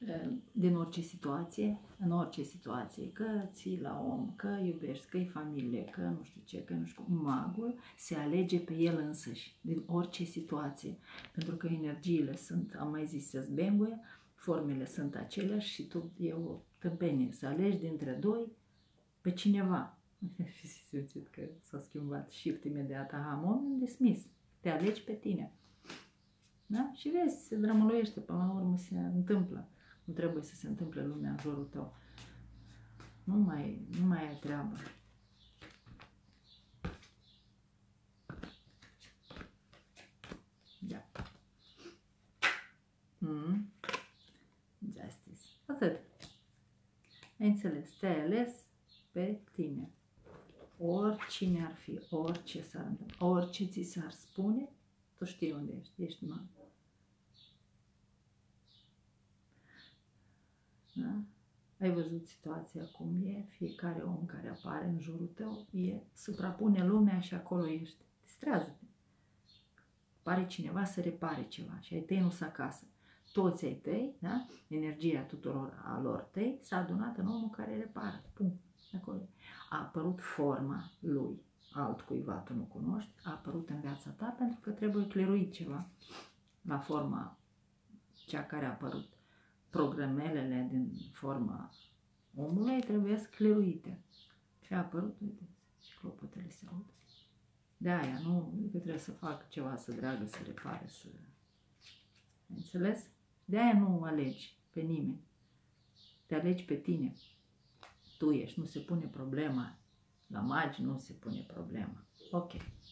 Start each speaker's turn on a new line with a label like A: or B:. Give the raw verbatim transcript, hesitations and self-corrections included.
A: din orice situație, în orice situație, că ții la om, că iubești, că e familie, că nu știu ce, că nu știu cum, magul se alege pe el însăși, din orice situație, pentru că energiile sunt, am mai zis, se zbenguie, formele sunt aceleași și tu e o tâmpenie să alegi dintre doi pe cineva. Și simțit că s-a schimbat shift imediat, aha, moment dismis, te alegi pe tine. Da? Și vezi, se drămăluiește, până la urmă se întâmplă. Nu trebuie să se întâmple lumea în jurul tău. Nu mai, nu mai ai treabă. Da. Mm. Justice. Atât. Ai înțeles? Te-ai ales pe tine. Oricine ar fi, orice s-ar întâmpla, orice ți s-ar spune, tu știi unde ești, ești mag. Da? Ai văzut situația cum e, fiecare om care apare în jurul tău, e, suprapune lumea și acolo ești. Distrează-te. Pare cineva să repare ceva și ai tăi nu s acasă. Toți ai tăi, da? Energia tuturor a lor tăi s-a adunat în omul care repară. Pum. Acolo. A apărut forma lui, altcuiva tu nu cunoști, a apărut în viața ta pentru că trebuie cleruit ceva la forma cea care a apărut. Programelele din forma omului trebuie scleruite. Și a apărut, uite, și clopotele se aud. De aia, nu că trebuie să fac ceva să dragă, să repare, să... Înțeles? De aia nu alegi pe nimeni. Te alegi pe tine. Tu ești, nu se pune problema. La magi nu se pune problema. Ok.